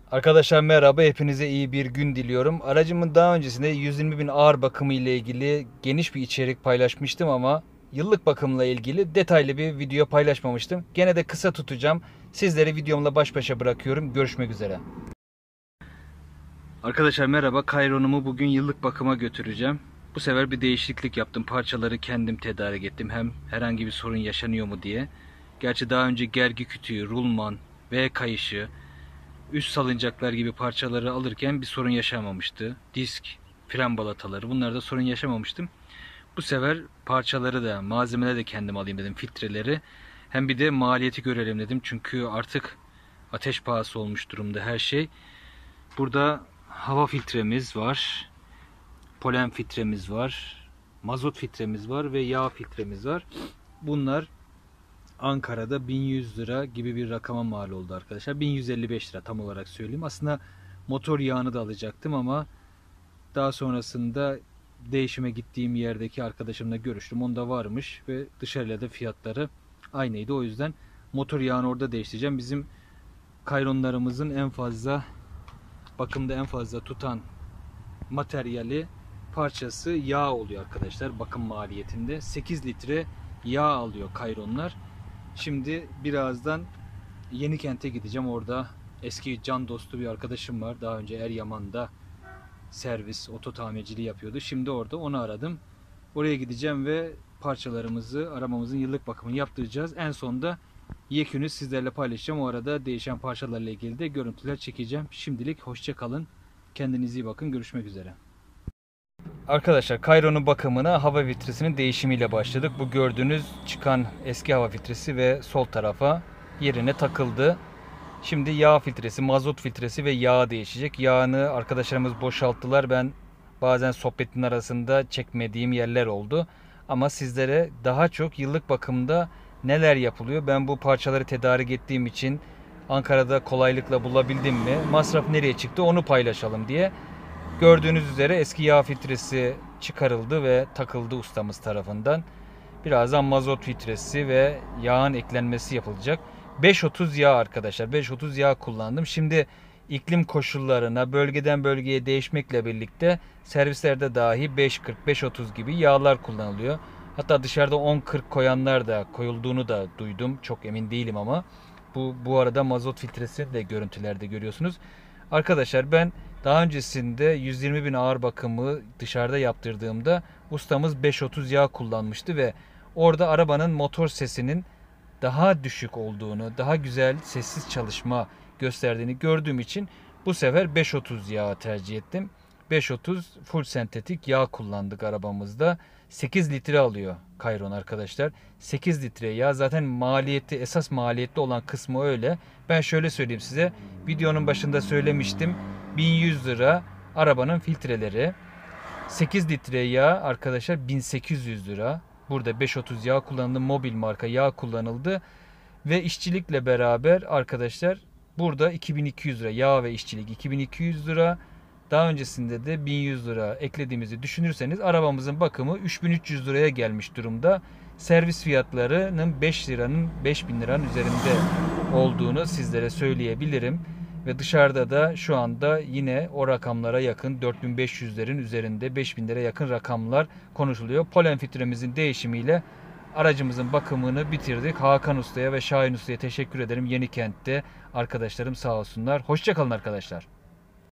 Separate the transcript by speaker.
Speaker 1: Arkadaşlar merhaba, hepinize iyi bir gün diliyorum. Aracımın daha öncesinde 120 bin ağır bakımı ile ilgili geniş bir içerik paylaşmıştım ama yıllık bakımla ilgili detaylı bir video paylaşmamıştım. Gene de kısa tutacağım. Sizleri videomla baş başa bırakıyorum. Görüşmek üzere. Arkadaşlar merhaba, Kayron'umu bugün yıllık bakıma götüreceğim. Bu sefer bir değişiklik yaptım. Parçaları kendim tedarik ettim. Hem herhangi bir sorun yaşanıyor mu diye. Gerçi daha önce gergi kütüğü, rulman, V kayışı, üst salıncaklar gibi parçaları alırken bir sorun yaşamamıştı. Disk, fren balataları, bunlarda sorun yaşamamıştım. Bu sefer parçaları da, malzemeleri de kendim alayım dedim, filtreleri. Hem bir de maliyeti görelim dedim. Çünkü artık ateş pahası olmuş durumda her şey. Burada hava filtremiz var. Polen filtremiz var. Mazot filtremiz var ve yağ filtremiz var. Bunlar Ankara'da 1100 lira gibi bir rakama mal oldu arkadaşlar. 1155 lira tam olarak söyleyeyim. Aslında motor yağını da alacaktım ama daha sonrasında değişime gittiğim yerdeki arkadaşımla görüştüm. Onda varmış ve dışarıda da fiyatları aynıydı. O yüzden motor yağını orada değiştireceğim. Bizim Kayronlarımızın en fazla bakımda en fazla tutan materyali, parçası yağ oluyor arkadaşlar. Bakım maliyetinde 8 litre yağ alıyor Kayronlar. Şimdi birazdan Yenikent'e gideceğim. Orada eski can dostu bir arkadaşım var. Daha önce Eryaman'da servis, oto tamirciliği yapıyordu. Şimdi orada onu aradım. Oraya gideceğim ve parçalarımızı, arabamızın yıllık bakımını yaptıracağız. En sonunda yekünü sizlerle paylaşacağım. O arada değişen parçalarla ilgili de görüntüler çekeceğim. Şimdilik hoşça kalın. Kendinize iyi bakın. Görüşmek üzere. Arkadaşlar Kayron'un bakımına hava filtresinin değişimiyle başladık. Bu gördüğünüz çıkan eski hava filtresi ve sol tarafa yerine takıldı. Şimdi yağ filtresi, mazot filtresi ve yağ değişecek. Yağını arkadaşlarımız boşalttılar. Ben bazen sohbetin arasında çekmediğim yerler oldu. Ama sizlere daha çok yıllık bakımda neler yapılıyor? Ben bu parçaları tedarik ettiğim için Ankara'da kolaylıkla bulabildim mi? Masraf nereye çıktı? Onu paylaşalım diye. Gördüğünüz üzere eski yağ filtresi çıkarıldı ve takıldı ustamız tarafından. Birazdan mazot filtresi ve yağın eklenmesi yapılacak. 530 yağ arkadaşlar. 530 yağ kullandım. Şimdi iklim koşullarına, bölgeden bölgeye değişmekle birlikte servislerde dahi 540, 530 gibi yağlar kullanılıyor. Hatta dışarıda 10-40 koyanlar da koyulduğunu da duydum. Çok emin değilim ama. Bu arada mazot filtresi de görüntülerde görüyorsunuz. Arkadaşlar ben daha öncesinde 120 bin ağır bakımı dışarıda yaptırdığımda ustamız 530 yağ kullanmıştı ve orada arabanın motor sesinin daha düşük olduğunu, daha güzel sessiz çalışma gösterdiğini gördüğüm için bu sefer 530 yağ tercih ettim. 530 full sentetik yağ kullandık arabamızda. 8 litre alıyor Kayron arkadaşlar. 8 litre yağ zaten maliyeti, esas maliyetli olan kısmı öyle. Ben şöyle söyleyeyim size. Videonun başında söylemiştim. 1100 lira arabanın filtreleri. 8 litre yağ arkadaşlar 1800 lira. Burada 530 yağ kullanıldı. Mobil marka yağ kullanıldı. Ve işçilikle beraber arkadaşlar burada 2200 lira yağ ve işçilik 2200 lira. Daha öncesinde de 1100 lira eklediğimizi düşünürseniz arabamızın bakımı 3300 liraya gelmiş durumda. Servis fiyatlarının 5 liranın 5000 liranın üzerinde olduğunu sizlere söyleyebilirim. Ve dışarıda da şu anda yine o rakamlara yakın 4500'lerin üzerinde 5000 lira yakın rakamlar konuşuluyor. Polen filtremizin değişimiyle aracımızın bakımını bitirdik. Hakan Usta'ya ve Şahin Usta'ya teşekkür ederim. Yenikent'te arkadaşlarım sağ olsunlar. Hoşça kalın arkadaşlar.